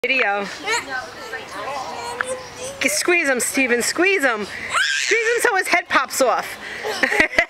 Video. Squeeze him, Steven. Squeeze him. Squeeze him so his head pops off.